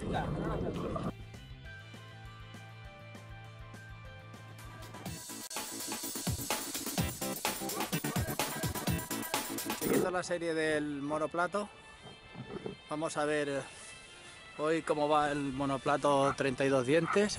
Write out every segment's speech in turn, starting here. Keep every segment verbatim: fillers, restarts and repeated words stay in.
Siguiendo la serie del monoplato, vamos a ver hoy cómo va el monoplato treinta y dos dientes.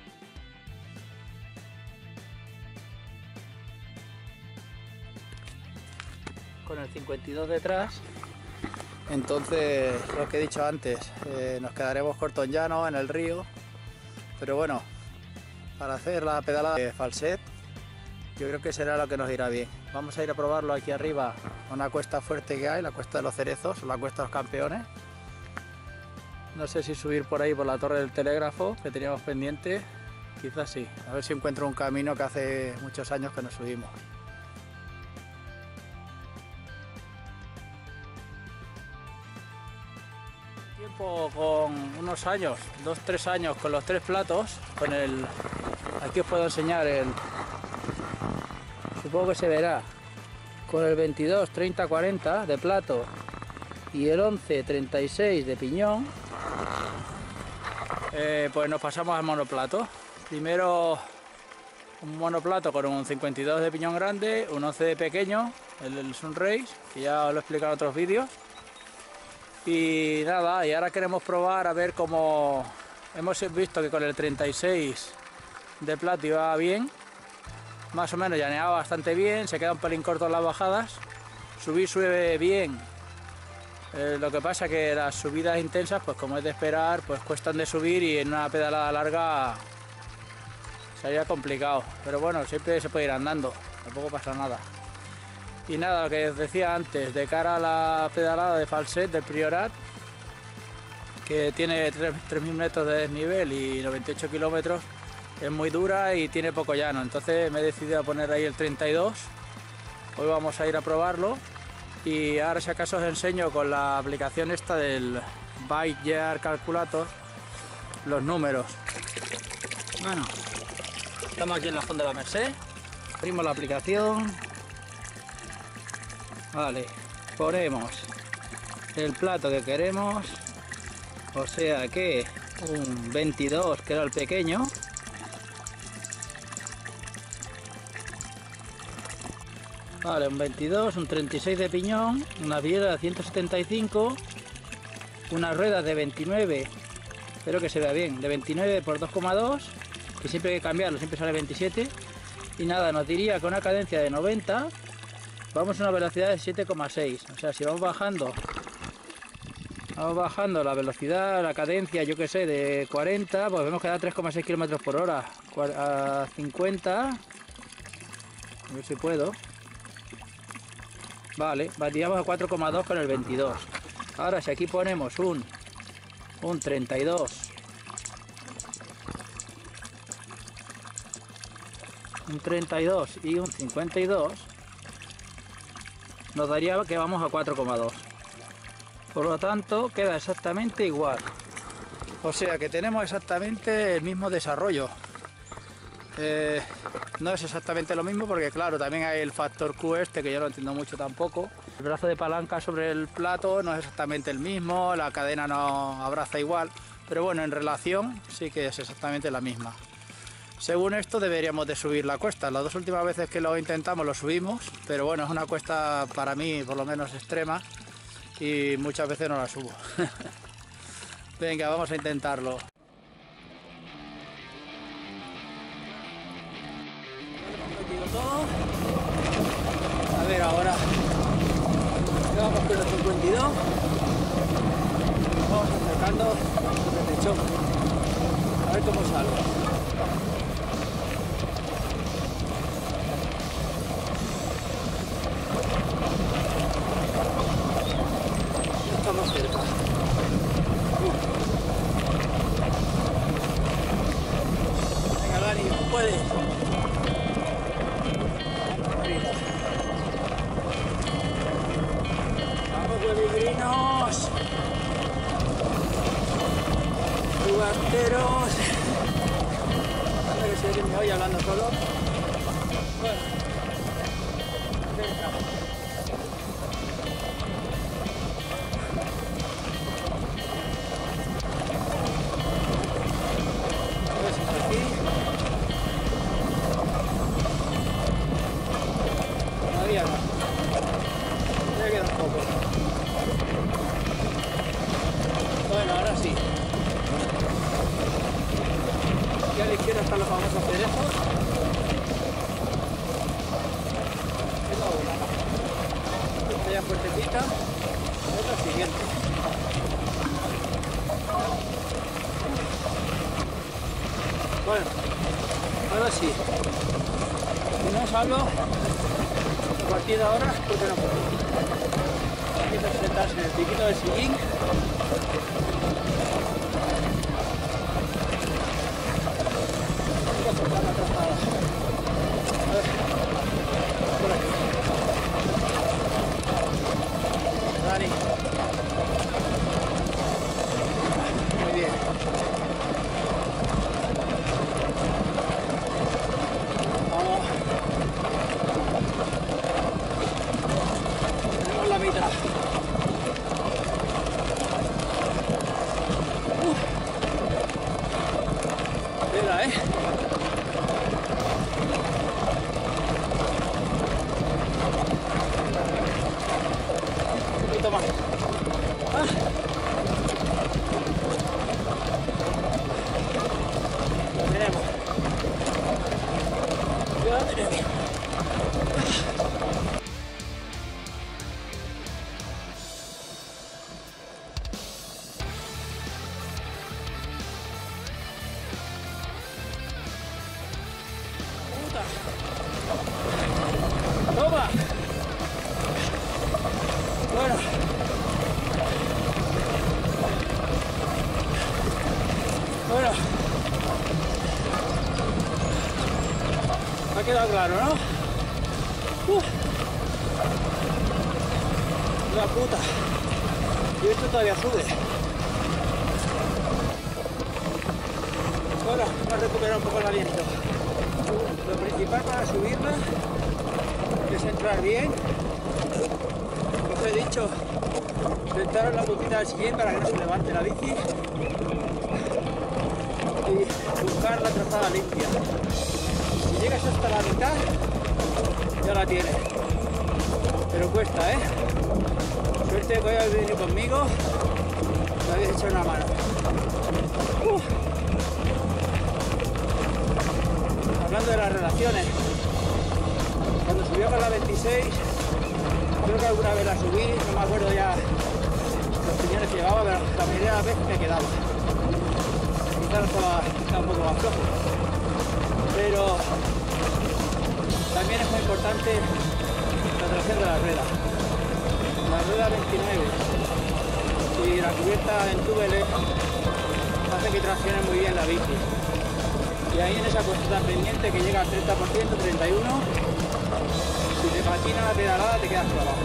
Con el cincuenta y dos detrás, entonces lo que he dicho antes, eh, nos quedaremos cortos en llano, en el río, pero bueno, para hacer la pedalada de falset, yo creo que será lo que nos irá bien. Vamos a ir a probarlo aquí arriba, a una cuesta fuerte que hay, la cuesta de los cerezos, o la cuesta de los campeones. No sé si subir por ahí por la torre del telégrafo, que teníamos pendiente, quizás sí, a ver si encuentro un camino que hace muchos años que no subimos. Tiempo con unos años, dos, tres años con los tres platos, con el, aquí os puedo enseñar el, supongo que se verá, con el veintidós, treinta, cuarenta de plato y el once, treinta y seis de piñón, eh, pues nos pasamos al monoplato. Primero un monoplato con un cincuenta y dos de piñón grande, un once de pequeño, el, el Sunrace, que ya os lo he explicado en otros vídeos. Y nada, y ahora queremos probar a ver cómo hemos visto que con el treinta y seis de plato iba bien, más o menos llaneaba bastante bien, se queda un pelín corto en las bajadas, subir sube bien, eh, lo que pasa que las subidas intensas, pues como es de esperar, pues cuestan de subir y en una pedalada larga sería complicado, pero bueno, siempre se puede ir andando, tampoco pasa nada. Y nada, lo que os decía antes, de cara a la pedalada de falset del Priorat, que tiene tres mil metros de desnivel y noventa y ocho kilómetros, es muy dura y tiene poco llano, entonces me he decidido a poner ahí el treinta y dos. Hoy vamos a ir a probarlo y ahora si acaso os enseño con la aplicación esta del Bike Gear Calculator los números. Bueno, estamos aquí en la Honda de la Merced, abrimos la aplicación. Vale, ponemos el plato que queremos, o sea que un veintidós, que era el pequeño. Vale, un veintidós, un treinta y seis de piñón, una biela de ciento setenta y cinco, unas ruedas de veintinueve, espero que se vea bien, de veintinueve por dos coma dos, que siempre hay que cambiarlo, siempre sale veintisiete, y nada, nos diría que una cadencia de noventa, vamos a una velocidad de siete coma seis, o sea, si vamos bajando, vamos bajando la velocidad, la cadencia, yo que sé, de cuarenta, pues vemos que da tres coma seis kilómetros por hora, a cincuenta, a ver si puedo, vale, batíamos a cuatro coma dos con el veintidós. Ahora si aquí ponemos un, un treinta y dos, un treinta y dos y un cincuenta y dos, nos daría que vamos a cuatro coma dos, por lo tanto queda exactamente igual, o sea que tenemos exactamente el mismo desarrollo. Eh, no es exactamente lo mismo porque claro, también hay el factor Q este que yo no entiendo mucho tampoco, el brazo de palanca sobre el plato no es exactamente el mismo, la cadena no abraza igual, pero bueno, en relación sí que es exactamente la misma. Según esto deberíamos de subir la cuesta, las dos últimas veces que lo intentamos lo subimos, pero bueno, es una cuesta para mí por lo menos extrema y muchas veces no la subo. Venga, vamos a intentarlo. A ver ahora, vamos con el cincuenta y dos, vamos acercando el techo, a ver cómo sale. Estamos cerca. Venga, Dani, puedes. Vamos, peregrinos. Jugasteros. Anda que se me voy hablando solo. Bueno. Venga. izquierda están los famosos cerezos. Es la buena. Esta ya fuertecita. Es la siguiente. Bueno, ahora sí. Si no salgo a partir de ahora, porque no puedo. Empieza a sentarse en el piquito del sillín. Voy a soltar la trazada. A ver, por aquí. Dani. Muy bien. Vamos. Tenemos la mitad. Uf. Mira, eh. Un poquito más. Ah. Lo tenemos. Ya lo tenemos. Puta. Toma. Bueno. Bueno. Me ha quedado claro, ¿no? Uh. La puta. Y esto todavía sube. Bueno, vamos a recuperar un poco el aliento. Lo principal para subirla es entrar bien. Como os he dicho, sentaros en la puntita del sillín para que no se levante la bici y buscar la trazada limpia. Si llegas hasta la mitad, ya la tienes. Pero cuesta, ¿eh? Suerte que hoy habéis venido conmigo, me habéis hecho una mano. Uh. Hablando de las relaciones, cuando subió con la veintiséis, creo que alguna vez la subí, no me acuerdo ya los piñones que llevaba, pero la mayoría de las veces me quedaba. Quizás estaba, estaba un poco más flojo. Pero también es muy importante la tracción de la rueda. La rueda veintinueve y la cubierta en túbeles hace que traccione muy bien la bici. Y ahí en esa cuesta pendiente que llega al treinta por ciento, treinta y uno por ciento, si te patina la pedalada te quedas clavado.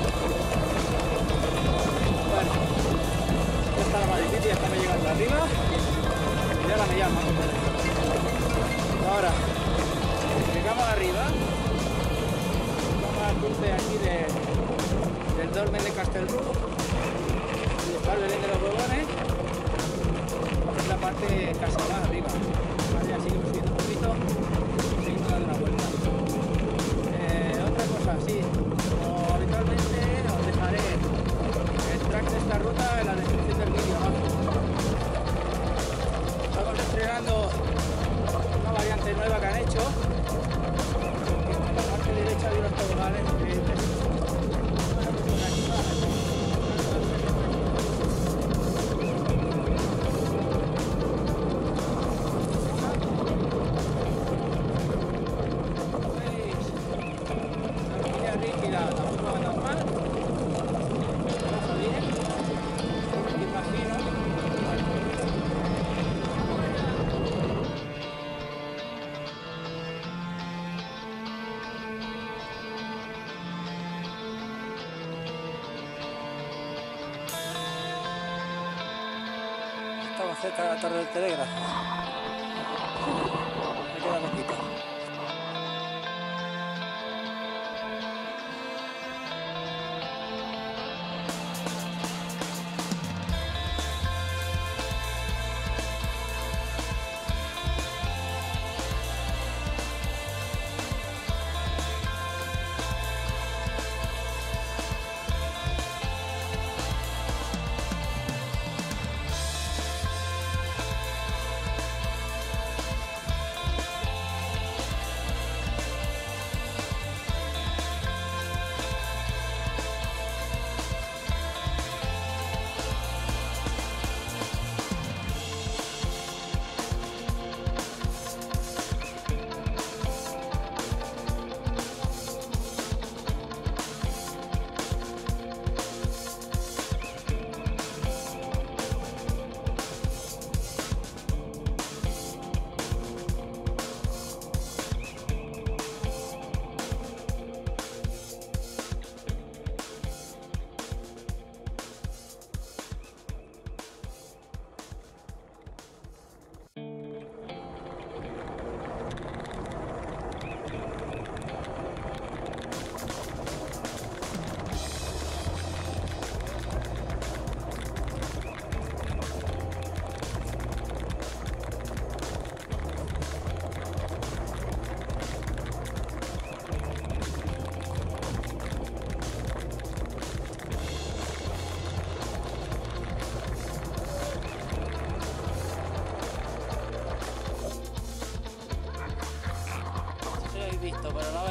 Bueno, esta es la más difícil, esta me llega hasta arriba y ahora me llama. Ahora, llegamos arriba, vamos al cruce aquí de, del Dolmen de Castelrú, el Pal Belén de los Borbones, es la parte casi más arriba. Vale, así que me subiendo un poquito, seguimos dando una vuelta. Eh, otra cosa, sí, como habitualmente os dejaré el track de esta ruta en la descripción del vídeo abajo. Estamos estrenando una variante nueva que han hecho, porque en la parte derecha hay unos toboganes increíbles. Estamos cerca de la Torre del Telégrafo. Me queda poquito.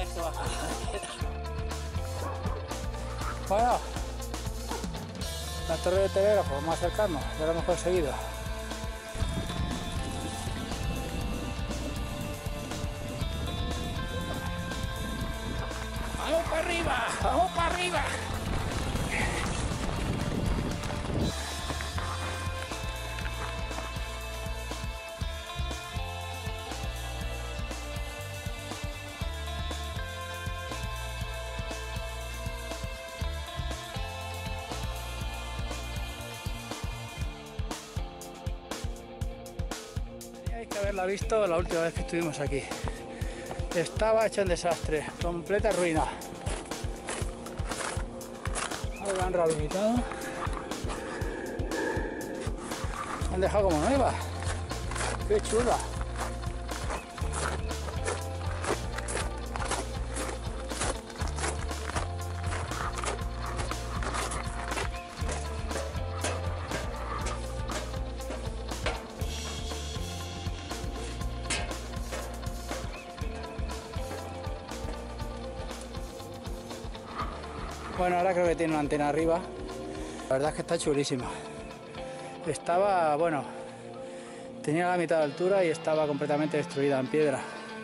Bueno, la torre de telégrafo, vamos a acercarnos, ya lo hemos conseguido. ¡Vamos para arriba! ¡Vamos para arriba! Hay que haberla visto la última vez que estuvimos aquí. Estaba hecho un desastre, completa ruina. Ahora la han rehabilitado. Han dejado como nueva. ¡Qué chula! Bueno, ahora creo que tiene una antena arriba. La verdad es que está chulísima. Estaba, bueno, tenía la mitad de altura y estaba completamente destruida en piedra.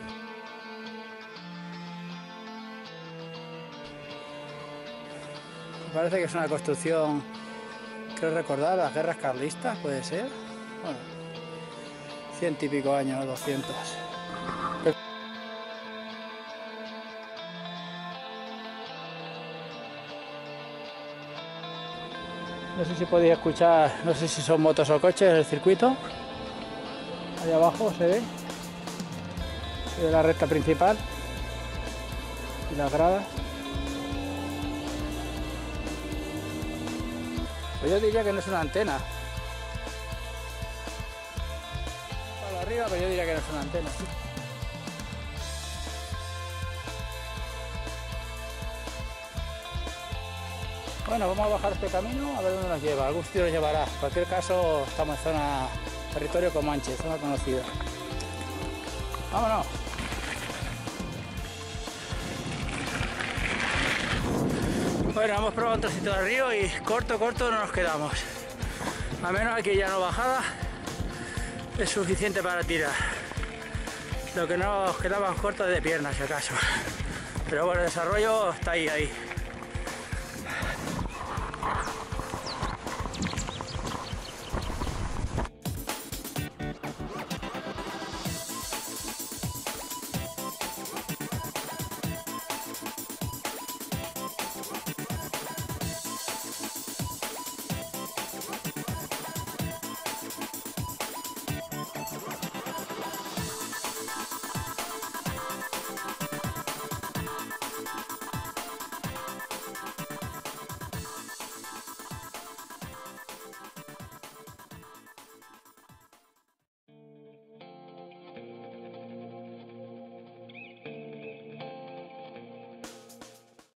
Me parece que es una construcción, creo recordar, las guerras carlistas, puede ser. Bueno, ciento y pico años, doscientos. No sé si podéis escuchar, no sé si son motos o coches el circuito. Ahí abajo se ve. Se ve la recta principal y las gradas. Pues yo diría que no es una antena. Para arriba, pero yo diría que no es una antena. Bueno, vamos a bajar este camino a ver dónde nos lleva. Algún sitio nos llevará. En cualquier caso, estamos en zona, territorio Comanche, zona conocida. Vámonos. Bueno, hemos probado un trocito del río y corto, corto no nos quedamos. A menos aquí ya no bajada es suficiente para tirar. Lo que nos quedaba corto de piernas, si acaso. Pero bueno, el desarrollo está ahí, ahí.